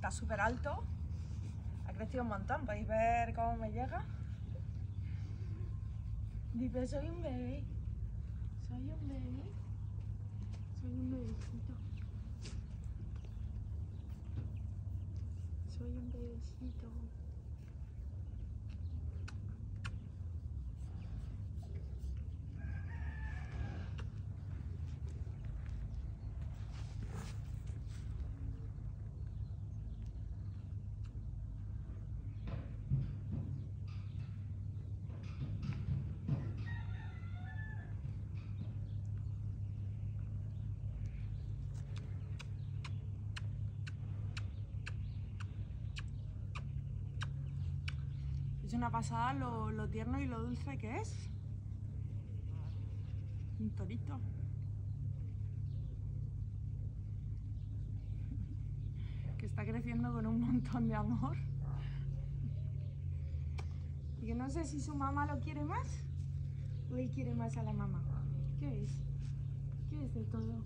está súper alto, ha crecido un montón, podéis ver cómo me llega. Dice, soy un bebé, soy un bebé, soy un bebecito, soy un bebecito. Es una pasada lo tierno y lo dulce que es. Un torito. Que está creciendo con un montón de amor. Y que no sé si su mamá lo quiere más o él quiere más a la mamá. ¿Qué es? ¿Qué es de todo?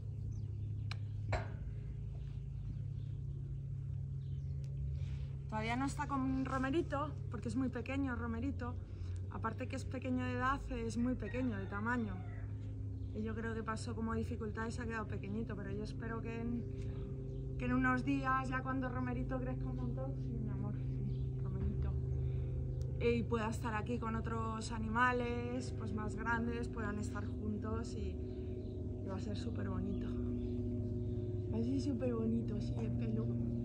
Todavía no está con Romerito, porque es muy pequeño Romerito. Aparte que es pequeño de edad, es muy pequeño de tamaño. Y yo creo que pasó como dificultad y se ha quedado pequeñito, pero yo espero que en unos días, ya cuando Romerito crezca un montón, sí, mi amor, sí, Romerito, y pueda estar aquí con otros animales, pues más grandes, puedan estar juntos y va a ser súper bonito. Va a ser súper bonito, sí, el pelo.